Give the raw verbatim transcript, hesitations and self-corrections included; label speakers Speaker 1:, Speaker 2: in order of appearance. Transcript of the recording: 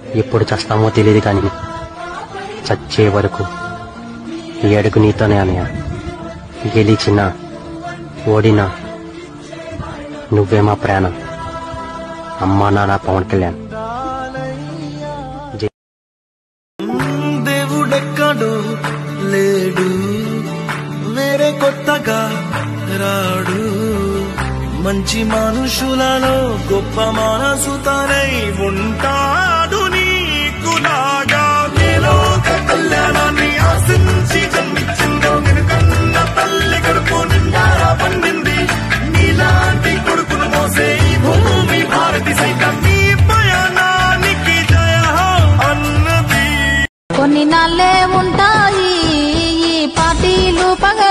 Speaker 1: ఎప్పుడు చస్తామో తెలియదు కానీ చచ్చే వరకు ఈ అడుగు నీతోనే అన్నయ్య. గెలిచినా ఓడినా నువ్వే మా ప్రాణం. అమ్మా నాన్న పవన్ కళ్యాణ్.
Speaker 2: దేవుడెక్కడు లేడు, వేరే కొత్తగా రాడు. మంచి మనుషులలో గొప్ప మనసు తనై ఉంటాడు. నీకు లాగా లోక కళ్యాణాన్ని ఆశించి జన్మించిందో నిన్నుకన్న తల్లి కడుపు నిండారా పండింది. నీలాంటి కొడుకును మోసే ఈ భూమి భారతి సైతం నీ పయనానికి జయ అన్నది.
Speaker 3: కొన్ని నాళ్ళే ఉంటాయి ఈ పార్టీలు పగ